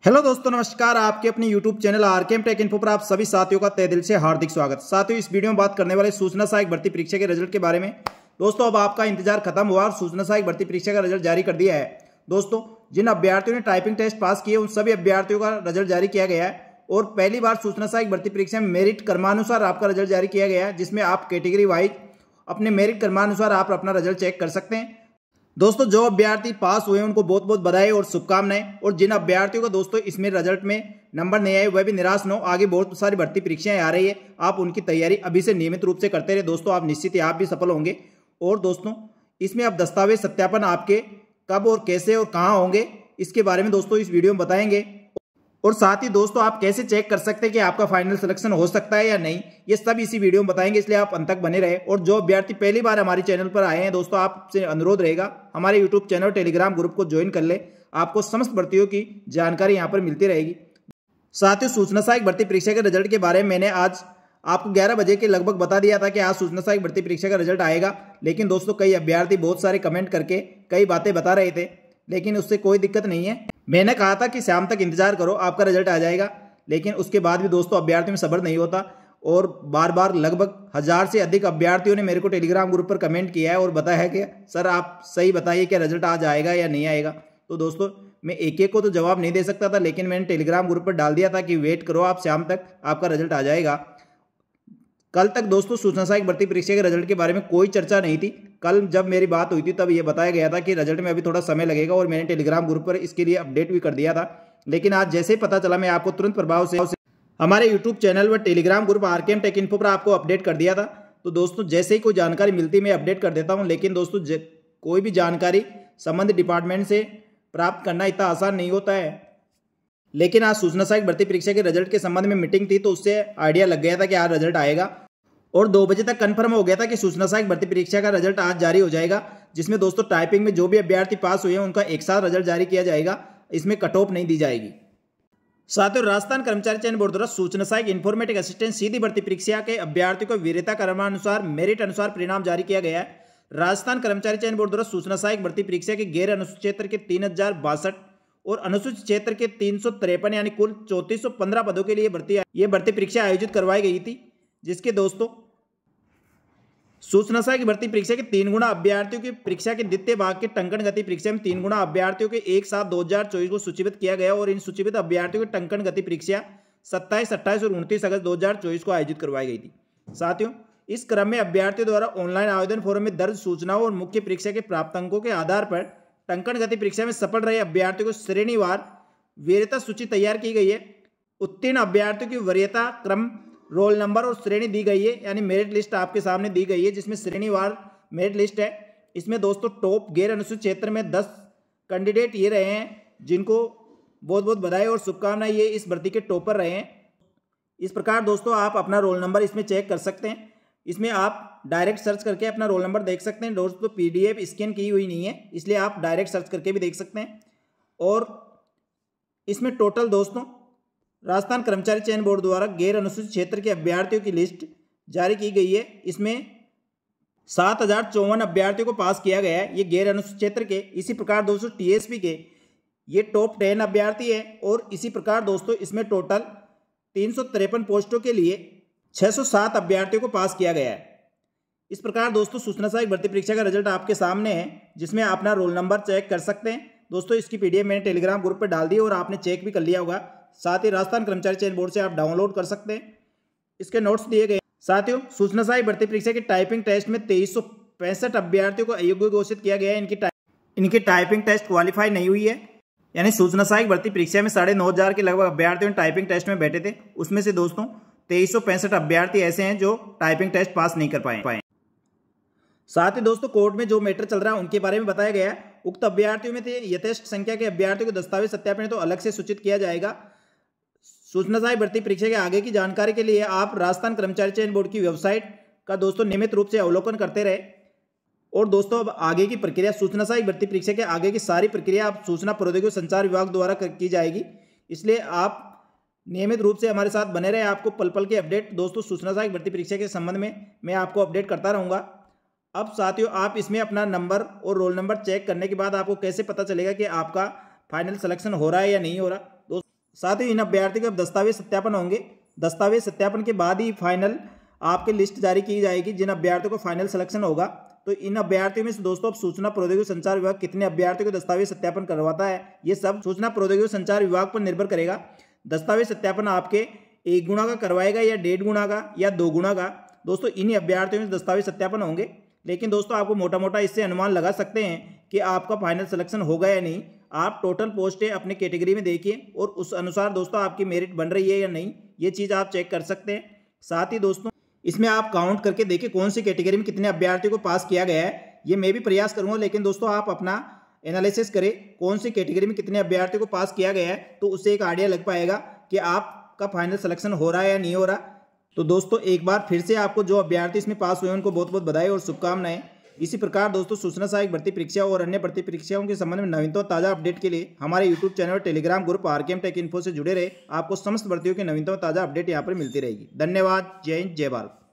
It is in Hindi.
हेलो दोस्तों, नमस्कार। आपके अपने YouTube चैनल आरकेएम टेक इन्फो पर आप सभी साथियों का तहे दिल से हार्दिक स्वागत। साथियों, इस वीडियो में बात करने वाले सूचना सहायक भर्ती परीक्षा के रिजल्ट के बारे में। दोस्तों, अब आपका इंतजार खत्म हुआ और सूचना सहायक भर्ती परीक्षा का रिजल्ट जारी कर दिया है। दोस्तों, जिन अभ्यर्थियों ने टाइपिंग टेस्ट पास किए उन सभी अभ्यर्थियों का रिजल्ट जारी किया गया है और पहली बार सूचना सहायक भर्ती परीक्षा में मेरिट क्रमानुसार आपका रिजल्ट जारी किया गया है, जिसमें आप कैटेगरी वाइज अपने मेरिट क्रमानुसार आप अपना रिजल्ट चेक कर सकते हैं। दोस्तों, जो अभ्यर्थी पास हुए उनको बहुत बहुत बधाई और शुभकामनाएं। और जिन अभ्यर्थियों को दोस्तों इसमें रिजल्ट में नंबर नहीं आए वह भी निराश न हो। आगे बहुत सारी भर्ती परीक्षाएं आ रही है, आप उनकी तैयारी अभी से नियमित रूप से करते रहे। दोस्तों, आप निश्चित ही आप भी सफल होंगे। और दोस्तों, इसमें अब दस्तावेज सत्यापन आपके कब और कैसे और कहाँ होंगे, इसके बारे में दोस्तों इस वीडियो में बताएंगे। और साथ ही दोस्तों, आप कैसे चेक कर सकते हैं कि आपका फाइनल सिलेक्शन हो सकता है या नहीं, ये सब इसी वीडियो में बताएंगे, इसलिए आप अंत तक बने रहे। और जो अभ्यर्थी पहली बार हमारे चैनल पर आए हैं दोस्तों, आपसे अनुरोध रहेगा हमारे यूट्यूब चैनल टेलीग्राम ग्रुप को ज्वाइन कर ले, आपको समस्त भर्तियों की जानकारी यहाँ पर मिलती रहेगी। साथ ही सूचना सहायक भर्ती परीक्षा के रिजल्ट के बारे में मैंने आज आपको 11 बजे के लगभग बता दिया था कि आज सूचना सहायक भर्ती परीक्षा का रिजल्ट आएगा। लेकिन दोस्तों, कई अभ्यर्थी बहुत सारे कमेंट करके कई बातें बता रहे थे, लेकिन उससे कोई दिक्कत नहीं है। मैंने कहा था कि शाम तक इंतजार करो, आपका रिजल्ट आ जाएगा। लेकिन उसके बाद भी दोस्तों अभ्यर्थियों में सब्र नहीं होता और बार बार लगभग 1000 से अधिक अभ्यर्थियों ने मेरे को टेलीग्राम ग्रुप पर कमेंट किया है और बताया है कि सर आप सही बताइए कि रिजल्ट आज आएगा या नहीं आएगा। तो दोस्तों, मैं एक एक को तो जवाब नहीं दे सकता था, लेकिन मैंने टेलीग्राम ग्रुप पर डाल दिया था कि वेट करो, आप शाम तक आपका रिजल्ट आ जाएगा। कल तक दोस्तों सूचना सहायक भर्ती परीक्षा के रिजल्ट के बारे में कोई चर्चा नहीं थी। कल जब मेरी बात हुई थी तब ये बताया गया था कि रिजल्ट में अभी थोड़ा समय लगेगा और मैंने टेलीग्राम ग्रुप पर इसके लिए अपडेट भी कर दिया था। लेकिन आज जैसे ही पता चला, मैं आपको तुरंत प्रभाव से हमारे यूट्यूब चैनल व Telegram group RKM tech info पर आपको अपडेट कर दिया था। तो दोस्तों, जैसे ही कोई जानकारी मिलती मैं अपडेट कर देता हूँ। लेकिन दोस्तों, कोई भी जानकारी संबंधित डिपार्टमेंट से प्राप्त करना इतना आसान नहीं होता है। लेकिन आज सूचना सहायक भर्ती परीक्षा के रिजल्ट के संबंध में मीटिंग थी, तो उससे आइडिया लग गया था कि आज रिजल्ट आएगा। और 2 बजे तक कंफर्म हो गया था कि सूचना सहायक भर्ती परीक्षा का रिजल्ट आज जारी हो जाएगा, जिसमें दोस्तों टाइपिंग में जो भी अभ्यर्थी पास हुए हैं उनका एक साथ रिजल्ट जारी किया जाएगा। इसमें कट ऑफ नहीं दी जाएगी। साथ ही राजस्थान कर्मचारी चयन बोर्ड द्वारा सूचना सहायक इन्फॉर्मेटिक असिस्टेंट सीधी भर्ती परीक्षा के अभ्यर्थियों को वीरता क्रमानुसार मेरिट अनुसार परिणाम जारी किया गया है। राजस्थान कर्मचारी चयन बोर्ड द्वारा सूचना सहायक भर्ती परीक्षा के गैर अनुसूचित क्षेत्र के 3062 और अनुसूचित क्षेत्र के 353 यानी कुल 3415 पदों के लिए भर्ती परीक्षा आयोजित करवाई गई थी, जिसके दोस्तों सूचना सहायक भर्ती परीक्षा के 3 गुणा अभ्यर्थियों की परीक्षा के द्वितीय भाग के टंकण गति परीक्षा में 3 गुणा अभ्यर्थियों के एक साथ 2024 को सूचीबद्ध किया गया और इन सूचीबद्ध अभ्यर्थियों की टंकण गति परीक्षा 27, 28 और 29 अगस्त 2024 को आयोजित करवाई गई थी। साथियों, इस क्रम में अभ्यर्थियों द्वारा ऑनलाइन आवेदन फॉर्म में दर्ज सूचनाओं और मुख्य परीक्षा के प्राप्तांकों के आधार पर टंकण गति परीक्षा में सफल रहे अभ्यर्थियों को श्रेणीवार वरीयता सूची तैयार की गई है। उत्तीर्ण अभ्यर्थियों की वरीयता क्रम, रोल नंबर और श्रेणी दी गई है, यानी मेरिट लिस्ट आपके सामने दी गई है, जिसमें श्रेणीवार मेरिट लिस्ट है। इसमें दोस्तों टॉप गैर अनुसूचित क्षेत्र में 10 कैंडिडेट ये रहे हैं, जिनको बहुत बहुत बधाई और शुभकामनाएं, ये इस भर्ती के टॉपर रहे हैं। इस प्रकार दोस्तों आप अपना रोल नंबर इसमें चेक कर सकते हैं। इसमें आप डायरेक्ट सर्च करके अपना रोल नंबर देख सकते हैं। दोस्तों, PDF स्कैन की हुई नहीं है, इसलिए आप डायरेक्ट सर्च करके भी देख सकते हैं। और इसमें टोटल दोस्तों राजस्थान कर्मचारी चयन बोर्ड द्वारा गैर अनुसूचित क्षेत्र के अभ्यर्थियों की लिस्ट जारी की गई है। इसमें 7054 अभ्यर्थियों को पास किया गया है, ये गैर अनुसूचित क्षेत्र के। इसी प्रकार दोस्तों TSP के ये टॉप 10 अभ्यर्थी है। और इसी प्रकार दोस्तों इसमें टोटल 353 पोस्टों के लिए 607 अभ्यर्थियों को पास किया गया है। इस प्रकार दोस्तों सूचना सहायक भर्ती परीक्षा का रिजल्ट आपके सामने है, जिसमें आप अपना रोल नंबर चेक कर सकते हैं। दोस्तों, इसकी PDF मैंने टेलीग्राम ग्रुप पर डाल दी और आपने चेक भी कर लिया होगा। साथ ही राजस्थान कर्मचारी चयन बोर्ड से आप डाउनलोड कर सकते हैं, इसके नोट्स दिए गए। साथियों, सूचना सहायक भर्ती परीक्षा के टाइपिंग टेस्ट में 2365 अभ्यर्थियों को अयोग्य घोषित किया गया है। इनकी टाइपिंग टेस्ट क्वालिफाई नहीं हुई है, यानी सूचना सहायक भर्ती परीक्षा में 9500 के लगभग अभ्यर्थियों ने टाइपिंग टेस्ट में बैठे थे। उसमें से दोस्तों 2365 अभ्यर्थी ऐसे हैं जो टाइपिंग टेस्ट पास नहीं कर पाए। साथ ही दोस्तों कोर्ट में जो मैटर चल रहा है उनके बारे में बताया गया है। उक्त अभ्यर्थियों में से यथेष्ट संख्या के अभ्यर्थियों को दस्तावेज सत्यापन तो अलग से सूचित किया जाएगा। सूचना सहायक भर्ती परीक्षा के आगे की जानकारी के लिए आप राजस्थान कर्मचारी चयन बोर्ड की वेबसाइट का दोस्तों नियमित रूप से अवलोकन करते रहे। और दोस्तों, अब आगे की प्रक्रिया सूचना सहायक भर्ती परीक्षा के आगे की सारी प्रक्रिया आप सूचना प्रौद्योगिकी संचार विभाग द्वारा की जाएगी, इसलिए आप नियमित रूप से हमारे साथ बने रहे। आपको पल पल के अपडेट दोस्तों सूचना सहायक भर्ती परीक्षा के संबंध में मैं आपको अपडेट करता रहूँगा। अब साथियों, आप इसमें अपना नंबर और रोल नंबर चेक करने के बाद आपको कैसे पता चलेगा कि आपका फाइनल सिलेक्शन हो रहा है या नहीं हो रहा। साथ ही इन अभ्यर्थियों के अब दस्तावेज सत्यापन होंगे। दस्तावेज सत्यापन के बाद ही फाइनल आपकी लिस्ट जारी की जाएगी जिन अभ्यर्थियों को फाइनल सिलेक्शन होगा। तो इन अभ्यर्थियों में से दोस्तों अब सूचना प्रौद्योगिकी संचार विभाग कितने अभ्यर्थियों को दस्तावेज सत्यापन करवाता है, ये सब सूचना प्रौद्योगिकी संचार विभाग पर निर्भर करेगा। दस्तावेज सत्यापन आपके 1 गुना का करवाएगा या 1.5 गुना का या 2 गुना का। दोस्तों इन्हीं अभ्यर्थियों में दस्तावेज सत्यापन होंगे। लेकिन दोस्तों आपको मोटा मोटा इससे अनुमान लगा सकते हैं कि आपका फाइनल सिलेक्शन होगा या नहीं। आप टोटल पोस्टें अपने कैटेगरी में देखिए और उस अनुसार दोस्तों आपकी मेरिट बन रही है या नहीं, ये चीज़ आप चेक कर सकते हैं। साथ ही दोस्तों इसमें आप काउंट करके देखिए कौन सी कैटेगरी में कितने अभ्यर्थियों को पास किया गया है। ये मैं भी प्रयास करूंगा, लेकिन दोस्तों आप अपना एनालिसिस करें कौन सी कैटेगरी में कितने अभ्यर्थियों को पास किया गया है, तो उससे एक आइडिया लग पाएगा कि आपका फाइनल सिलेक्शन हो रहा है या नहीं हो रहा। तो दोस्तों एक बार फिर से आपको जो अभ्यर्थी इसमें पास हुए उनको बहुत बहुत बधाई और शुभकामनाएं। इसी प्रकार दोस्तों सूचना सहायक भर्ती परीक्षा और अन्य भर्ती परीक्षाओं के संबंध में नवीनतम ताजा अपडेट के लिए हमारे यूट्यूब चैनल और Telegram group RKM tech info से जुड़े रहे। आपको समस्त भर्तियों की नवीनतम ताजा अपडेट यहाँ पर मिलती रहेगी। धन्यवाद। जय हिंद, जय भारत।